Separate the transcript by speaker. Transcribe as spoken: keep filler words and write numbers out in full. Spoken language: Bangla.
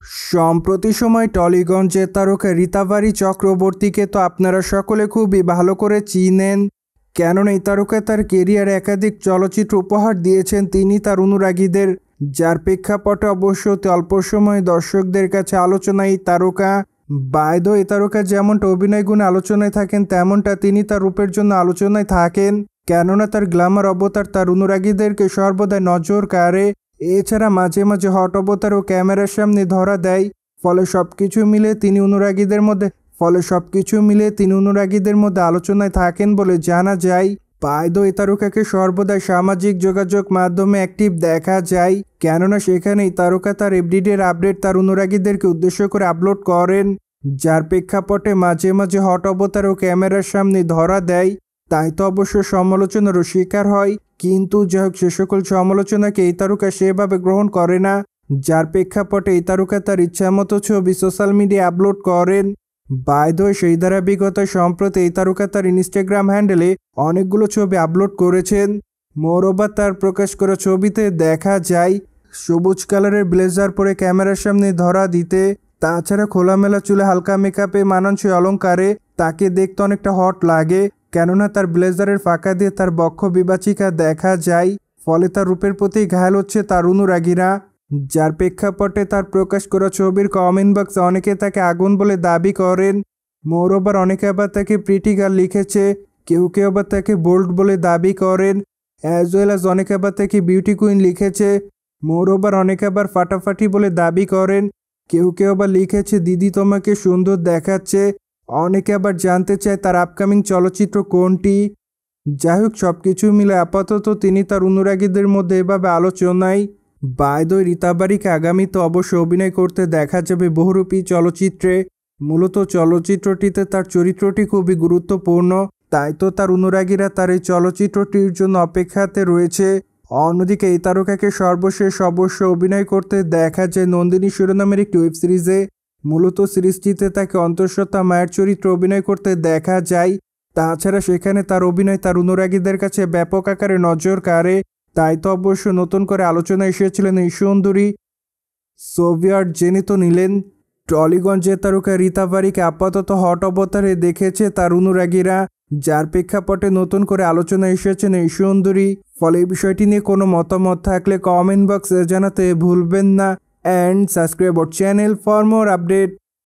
Speaker 1: সম্প্রতি সময় টলিগঞ্জের তারকা ঋতাভারী চক্রবর্তীকে তো আপনারা সকলে খুবই ভালো করে চিনেন, কেননা এই তারকা তার কেরিয়ারে একাধিক চলচ্চিত্র উপহার দিয়েছেন তিনি তার অনুরাগীদের, যার প্রেক্ষাপটে অবশ্য অল্প সময়ে দর্শকদের কাছে আলোচনায় এই তারকা। বাই দ্য ওয়ে, এই তারকা যেমনটা অভিনয় গুণে আলোচনায় থাকেন, তেমনটা তিনি তার রূপের জন্য আলোচনায় থাকেন, কেননা তার গ্ল্যামার অবতার তার অনুরাগীদেরকে সর্বদাই নজর কাড়ে। এছাড়া মাঝে মাঝে হট অবতার ও ক্যামেরার সামনে ধরা দেয়, ফলে সবকিছু মিলে তিনি অনুরাগীদের মধ্যে ফলে সবকিছু মিলে তিনি অনুরাগীদের মধ্যে আলোচনায় থাকেন বলে জানা যায়। বাই দ্য ওয়ে, তারকাকে সর্বদাই সামাজিক যোগাযোগ মাধ্যমে অ্যাক্টিভ দেখা যায়, কেননা সেখানেই তারকা তার এভরিডের আপডেট তার অনুরাগীদেরকে উদ্দেশ্য করে আপলোড করেন, যার প্রেক্ষাপটে মাঝে মাঝে হট অবতার ও ক্যামেরার সামনে ধরা দেয়। তাই তো অবশ্য সমালোচনারও শিকার হয়, কিন্তু যাই হোক, সে সকল সমালোচনাকে এই তারকা সেভাবে গ্রহণ করে না, যার প্রেক্ষাপটে এই তারকা তার ইচ্ছামতো ছবি সোশ্যাল মিডিয়ায় আপলোড করেন। বাই দ্য ওয়ে, সেই ধারাবাহিকতায় সম্প্রতি এই তারকা তার ইনস্টাগ্রাম হ্যান্ডেলে অনেকগুলো ছবি আপলোড করেছেন। মোরওভার, তার প্রকাশ করা ছবিতে দেখা যায় সবুজ কালারের ব্লেজার পরে ক্যামেরার সামনে ধরা দিতে, তাছাড়া খোলামেলা চুলে হালকা মেকআপে মানানসই অলঙ্কারে তাকে দেখতে অনেকটা হট লাগে, কেননা তার ব্লেজারের ফাঁকা দিয়ে তার বক্ষ বিবাচিকা দেখা যায়, ফলে তার রূপের প্রতি ঘায়াল হচ্ছে তার অনুরাগীরা, যার প্রেক্ষাপটে তার প্রকাশ করা ছবির কমেন্ট বক্সে অনেকে তাকে আগুন বলে দাবি করেন। মোরওভার, অনেকে আবার তাকে প্রিটি গার্ল লিখেছে, কেউ কেউ আবার তাকে বোল্ড বলে দাবি করেন, অ্যাজ ওয়েল অ্যাজ অনেকে আবার তাকে বিউটি কুইন লিখেছে। মোরওভার, অনেকে আবার ফাটাফাটি বলে দাবি করেন, কেউ কেউ আবার লিখেছে দিদি তোমাকে সুন্দর দেখাচ্ছে, অনেকে আবার জানতে চায় তার আপকামিং চলচ্চিত্র কোনটি। যাই হোক, সব কিছু মিলে আপাতত তিনি তার অনুরাগীদের মধ্যে এভাবে আলোচনায়। বাই দ্য ওয়ে, ঋতাভারীকে আগামীতে অবশ্য অভিনয় করতে দেখা যাবে বহুরূপী চলচ্চিত্রে। মূলত চলচ্চিত্রটিতে তার চরিত্রটি খুবই গুরুত্বপূর্ণ, তাই তো তার অনুরাগীরা তার এই চলচ্চিত্রটির জন্য অপেক্ষাতে রয়েছে। অন্যদিকে এই তারকাকে সর্বশেষ অবশ্য অভিনয় করতে দেখা যায় নন্দিনী শিরোনামের একটি ওয়েব সিরিজে। মূলত সিরিজটিতে তাকে অন্তঃসত্ত্বা মায়ের চরিত্রে অভিনয় করতে দেখা যায়, তাছাড়া সেখানে তার অভিনয় তার অনুরাগীদের কাছে ব্যাপক আকারে নজর কাড়ে। তাই তো অবশ্য নতুন করে আলোচনা এসেছিলেন এই সুন্দরী। সোভিয়ার জেনে তো নিলেন, টলিগঞ্জের তারকা ঋতাভারীকে আপাতত হট অবতারে দেখেছে তার অনুরাগীরা, যার প্রেক্ষাপটে নতুন করে আলোচনা এসেছেন এই সুন্দরী। ফলে এই বিষয়টি নিয়ে কোনো মতামত থাকলে কমেন্ট বক্সে জানাতে ভুলবেন না। And subscribe our channel for more update.